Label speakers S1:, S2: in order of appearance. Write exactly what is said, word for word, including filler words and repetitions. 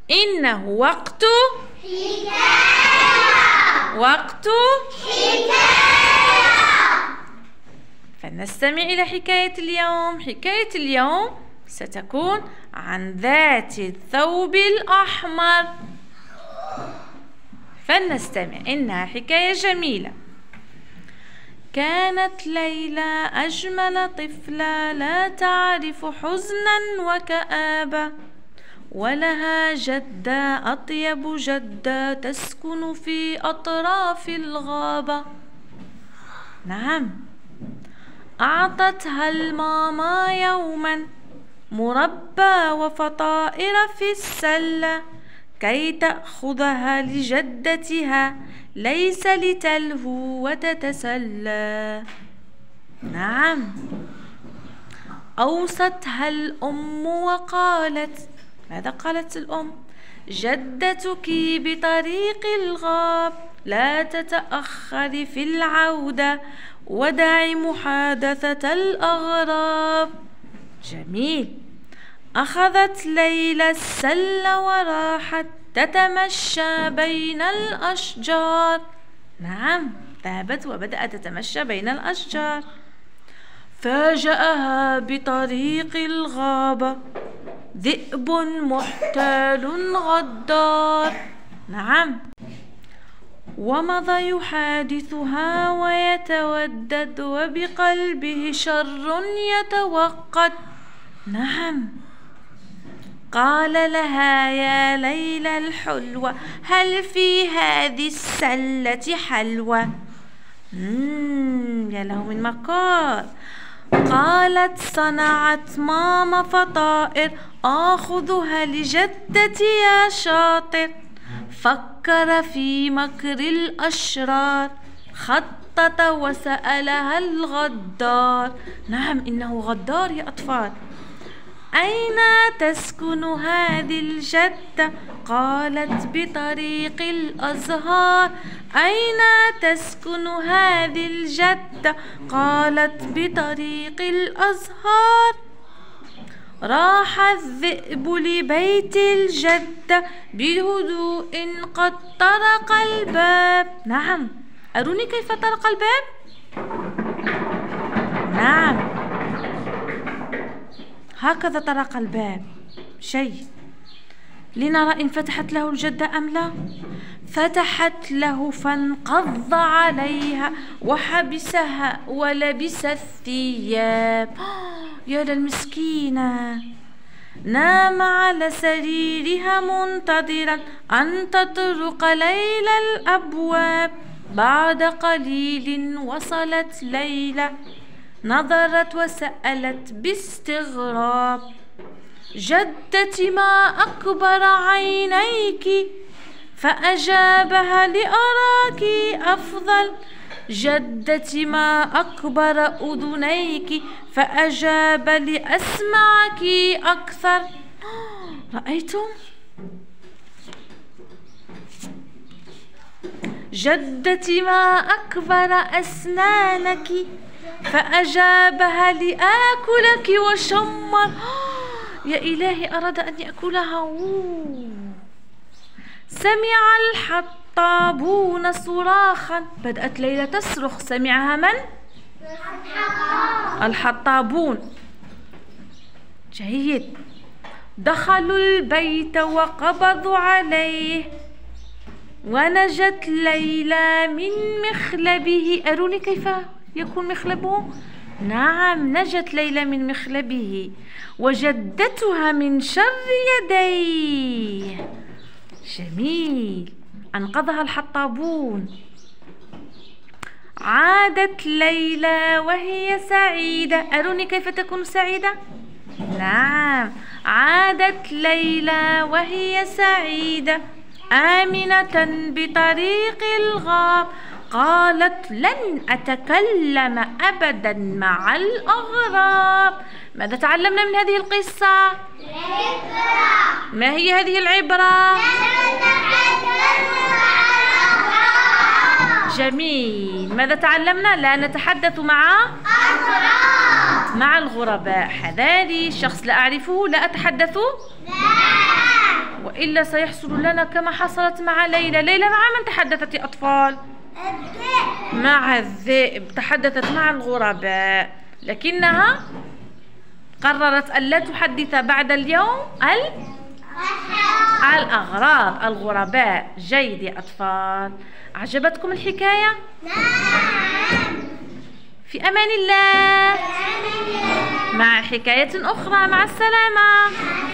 S1: إنه وقت
S2: حكاية.
S1: وقت
S2: حكاية.
S1: فلنستمع إلى حكاية اليوم. حكاية اليوم ستكون عن ذات الثوب الأحمر. فلنستمع، إنها حكاية جميلة. كانت ليلى أجمل طفلة لا تعرف حزنا وكآبة، ولها جدة أطيب جدة تسكن في أطراف الغابة. نعم، أعطتها الماما يوما مربى وفطائر في السلة كي تأخذها لجدتها، ليس لتلهو وتتسلى. نعم، أوصتها الأم وقالت، ماذا قالت الأم؟ جدتك بطريق الغاب، لا تتأخري في العودة ودعي محادثة الأغراب. جميل. أخذت ليلى السل وراحت تتمشى بين الأشجار. نعم، ذهبت وبدأت تتمشى بين الأشجار. فاجأها بطريق الغابة ذئب محتال غدار. نعم، ومضى يحادثها ويتودد وبقلبه شر يتوقد. نعم، قال لها يا ليلى الحلوة هل في هذه السلة حلوى؟ مم يا له من مكار. قالت صنعت ماما فطائر آخذها لجدتي يا شاطر. فكر في مكر الأشرار خطط وسألها الغدار. نعم، إنه غدار يا أطفال. أين تسكن هذه الجدة؟ قالت بطريق الأزهار. أين تسكن هذه الجدة؟ قالت بطريق الأزهار. راح الذئب لبيت الجدة بهدوء قد طرق الباب. نعم، أروني كيف طرق الباب. نعم، هكذا طرق الباب. شيء، لنرى إن فتحت له الجدة أم لا. فتحت له فانقض عليها وحبسها ولبس الثياب. يا للمسكينة. نام على سريرها منتظرا أن تطرق ليلى الأبواب. بعد قليل وصلت ليلى، نظرت وسألت باستغراب جدتي ما أكبر عينيك؟ فأجابها لأراك أفضل. جدتي ما أكبر أذنيك؟ فأجاب لأسمعك أكثر. رأيتم؟ جدتي ما أكبر أسنانك؟ فأجابها لآكلك وشمر. يا إلهي، أراد أن يأكلها. سمع الحطابون صراخا. بدأت ليلى تصرخ. سمعها من؟ الحطابون. جيد. دخلوا البيت وقبضوا عليه، ونجت ليلى من مخلبه. أروني كيف يكون مخلبه. نعم، نجت ليلى من مخلبه وجدتها من شر يديه. جميل، أنقذها الحطابون. عادت ليلى وهي سعيدة. أروني كيف تكون سعيدة. نعم، عادت ليلى وهي سعيدة آمنة بطريق الغاب. قالت لن أتكلم أبدا مع الأغراب. ماذا تعلمنا من هذه القصة؟
S2: العبرة.
S1: ما هي هذه العبرة؟ جميل. ماذا تعلمنا؟ لا نتحدث مع
S2: الغرباء.
S1: مع الغرباء. حذاري، شخص لا أعرفه لا أتحدث.
S2: لا.
S1: وإلا سيحصل لنا كما حصلت مع ليلى. ليلى مع من تحدثت يا أطفال؟
S2: الذئب.
S1: مع الذئب، تحدثت مع الغرباء، لكنها قررت أن لا تحدث بعد اليوم ال الأغراب الغرباء. جيد يا أطفال، أعجبتكم الحكاية؟
S2: نعم.
S1: في أمان الله، مع حكاية أخرى، مع السلامة.